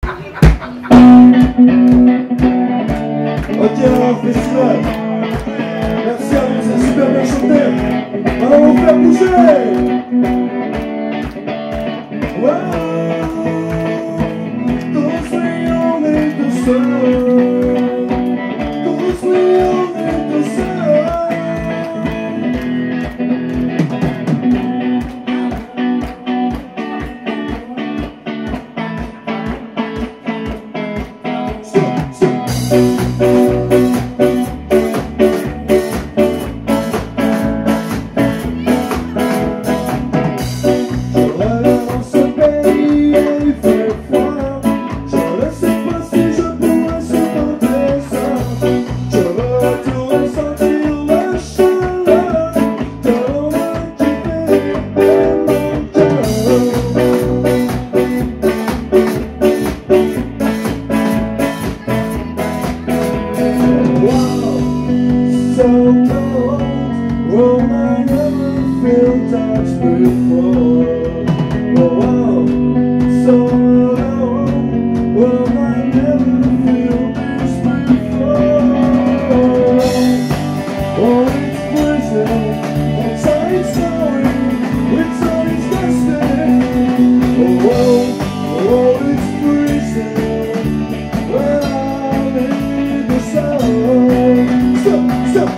Ok, alors festival. Merci à vous, c'est super bien chanté. Alors on va faire bouger. Wow. Cause we all need the sun. Cause we all need the sun. So cold, oh, I never felt touched before. Oh, wow, so alone, well, I never felt this before. Oh, it's freezing, outside it's snowing, it's on its destiny. Oh, oh, it's freezing, when I'm in the sun. Stop!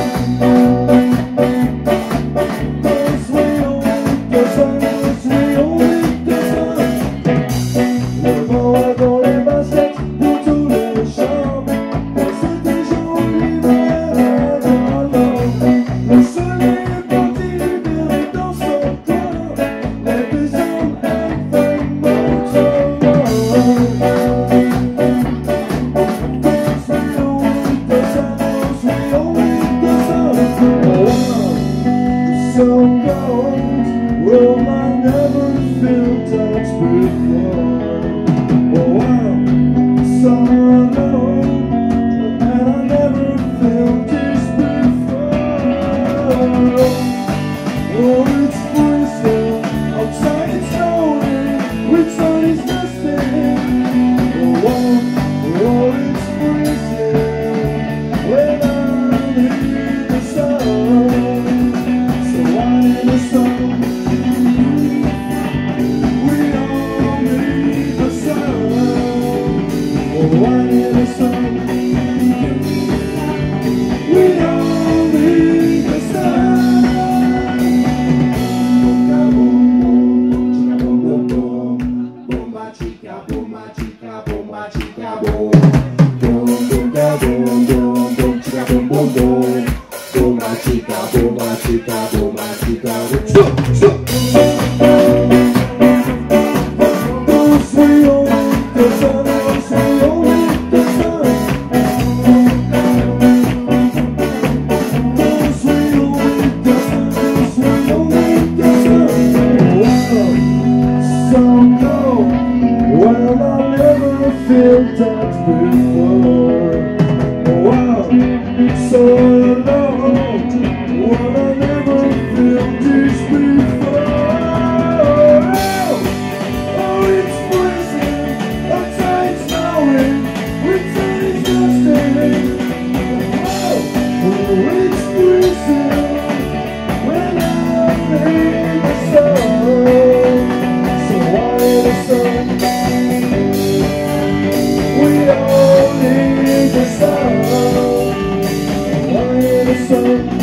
Cause we all need the sun, cause we all need the sun. Le vent va dans les baskets pour tous les champs. C'est toujours l'hiver à l'homme. Le soleil est parti libérer dans son coin. Les visions infiniment trop loin. Cause we all need the sun, cause we all need the sun. So cold, well, I never felt touched before. Oh, wow, so alone, and I never felt this before. Oh, it's freezing, outside it's snowing, with sun is dusting. Oh, oh, it's freezing, when I'm in the sun. The sun. We all need the sun. Oh, I need the sun. We all need the sun. Bomba chica, bomba chica, bomba chica, boom. Boom, boom, boom, boom, boom, chica, boom, boom, boom. Bomba chica, bomba chica, bomba chica, boom. Stop! Cause we all need the sun, cause we all need the sun. Cause we all need the sun, cause we all need the sun. Wow, so cold, well, I never felt that before. Wow, so alone, well, I never felt this before. Oh, it's freezing, outside it's snowing, winter is dusting. Oh, it's freezing, when I'm in the sun. So why the sun? We all need the sun. Why the sun?